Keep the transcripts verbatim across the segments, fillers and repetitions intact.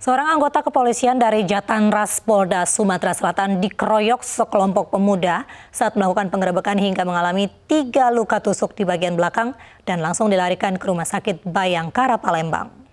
Seorang anggota kepolisian dari Jatanras Polda Sumatera Selatan dikeroyok sekelompok pemuda saat melakukan penggerebekan hingga mengalami tiga luka tusuk di bagian belakang dan langsung dilarikan ke Rumah Sakit Bayangkara, Palembang.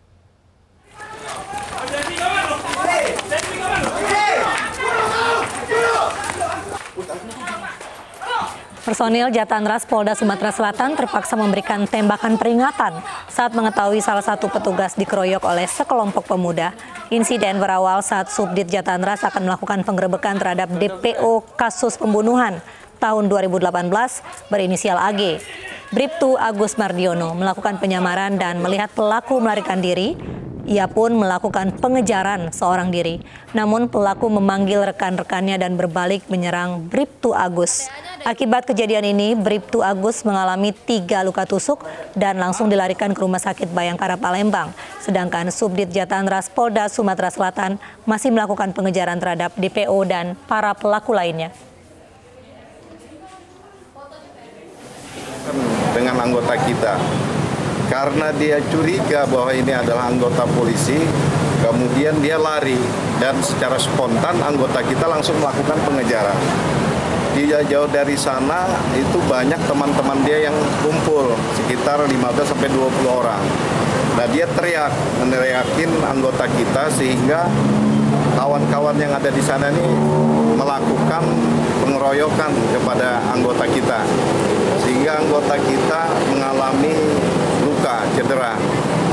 Personil Jatanras Polda Sumatera Selatan terpaksa memberikan tembakan peringatan saat mengetahui salah satu petugas dikeroyok oleh sekelompok pemuda. Insiden berawal saat Subdit Jatanras akan melakukan penggerebekan terhadap D P O kasus pembunuhan tahun dua ribu delapan belas berinisial A G. Bribtu Agus Mardiono melakukan penyamaran dan melihat pelaku melarikan diri. Ia pun melakukan pengejaran seorang diri. Namun pelaku memanggil rekan-rekannya dan berbalik menyerang Bribtu Agus. Akibat kejadian ini, Bribtu Agus mengalami tiga luka tusuk dan langsung dilarikan ke Rumah Sakit Bayangkara, Palembang. Sedangkan Subdit Jatanras Polda Sumatera Selatan masih melakukan pengejaran terhadap D P O dan para pelaku lainnya. Dengan anggota kita, karena dia curiga bahwa ini adalah anggota polisi, kemudian dia lari dan secara spontan anggota kita langsung melakukan pengejaran. Dia jauh dari sana itu banyak teman-teman dia yang kumpul, sekitar lima belas sampai dua puluh orang. Nah, dia teriak, meneriakin anggota kita sehingga kawan-kawan yang ada di sana ini melakukan pengeroyokan kepada anggota kita. Sehingga anggota kita mengalami luka, cedera.